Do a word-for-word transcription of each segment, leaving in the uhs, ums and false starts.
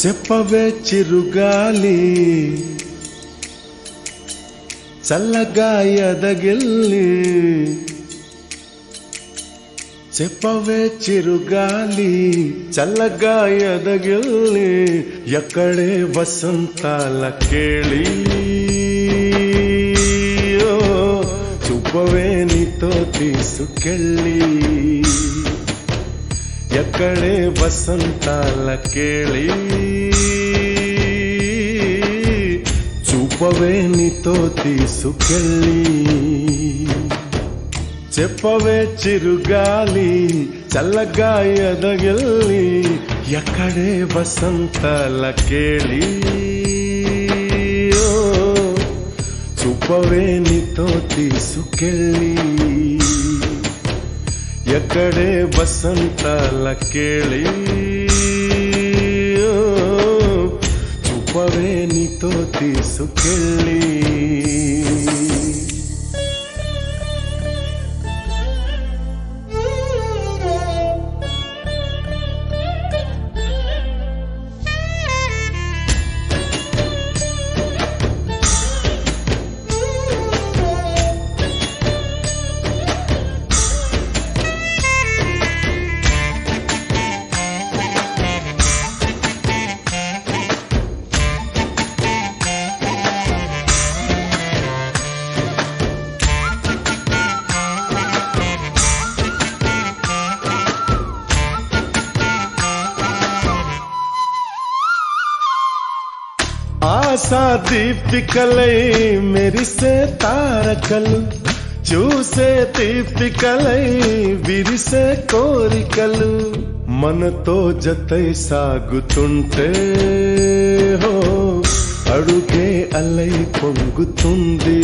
చెప్పవే చిరుగాలి చల్లగా ఎదగిల్లి చెప్పవే చిరుగాలి చల్లగా ఎదగిల్లి ఎక్కడే వసంతాల కేళి చూపవే నీతో తీసుకెళ్ళి ఎక్కడే వసంతాల కేళి చూపవే నీతో తీసుకెళ్ళి చెప్పవే చిరుగాలి చల్లగా ఎదగిల్లి ఎక్కడే వసంతాల కేళి చూపవే నీతో తీసుకెళ్ళి ఎక్కడే వసంతాల కేళి చూపవే నీతో తీసుకెళ్ళి ఆశా దీపికలై మెరిసే తారకలు చూసే దీపికలై విరిసే కోరికలు మనతో జతై సాగుతుంటే హో అడుగే అలై పొంగుతుంది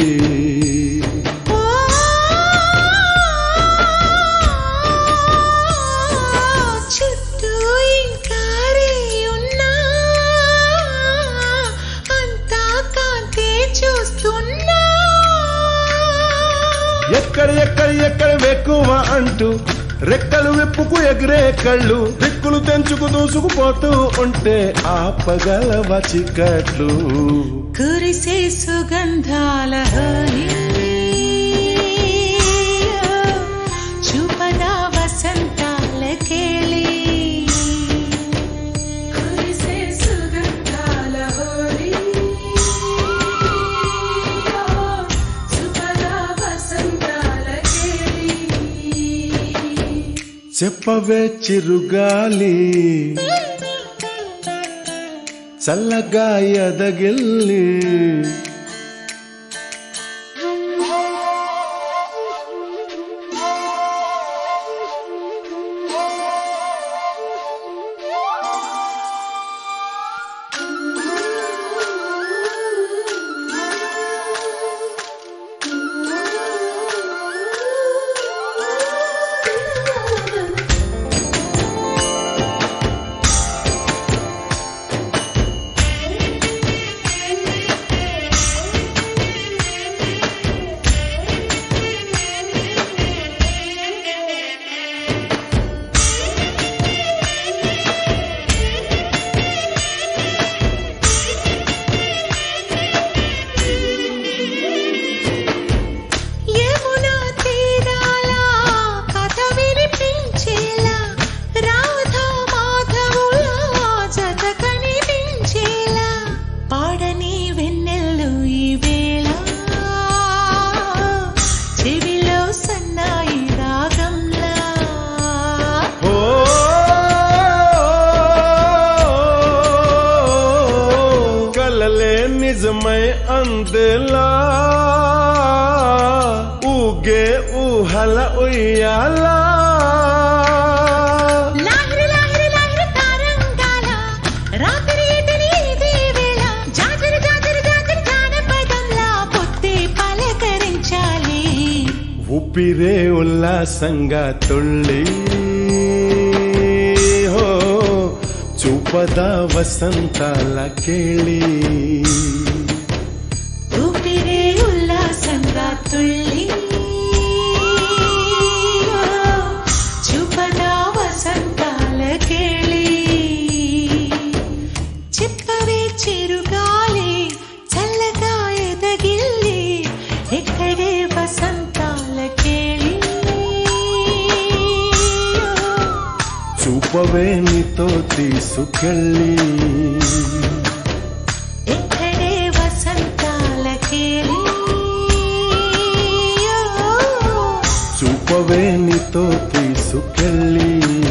ఎక్కడ ఎక్కడ ఎక్కడ వెక్కువ అంటూ రెక్కలు విప్పుకు ఎగిరే కళ్ళు దిక్కులు తెంచుకు దూసుకుపోతూ ఉంటే ఆపగలవ చికట్లు కురిసే సుగంధాల హోలీ చూపదా వసంతాల కేళి కురిసే సుగంధాల హోలీ చెప్పవే చిరుగాలి చల్లగా ఎదగిల్లి నిజమై అందేలా ఊగే ఊహల ఉయ్యాలా లాహిరి లాహిరి లాహిరి తారంగాల రాత్రి ఎదిరి ఇదే వేళ జాజరి జాజరి జాజరి జానపదంలా పొత్తి పలకరించాలి ఊపిరే ఉల్లాసంగా తుళ్ళి హో చూపదా వసంతాల కేళి ఊపిరే ఉల్లాసంగా తుళ్ళి చూపదా వసంతాల కేళి చూపవే నీతో తీసుకెళ్ళి ఎక్కడే వసంతాల కేలి చూపవే నీతో తీసుకెళ్ళి